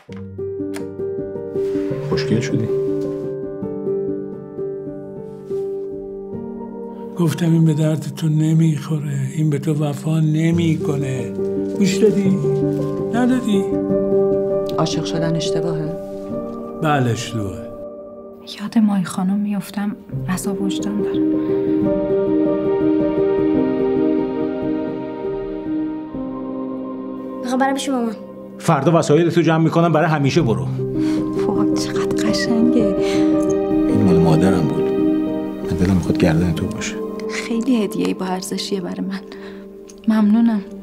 خوشگل شدی. گفتم این به دردتون نمیخوره، این به تو وفا نمیکنه. گوش دادی؟ ندادی؟ عاشق شدن اشتباهه؟ بله اشتباهه. یاد مای خانم میفتم عذاب وجدان دارم. میخوام برم پیش مامان. فردا وسایل تو جمع میکنم برای همیشه برو. فواد چقدر قشنگه. این مال مادرم بود. من دلم میخواد گردن تو باشه. خیلی هدیه‌ای با ارزشیه برای من. ممنونم.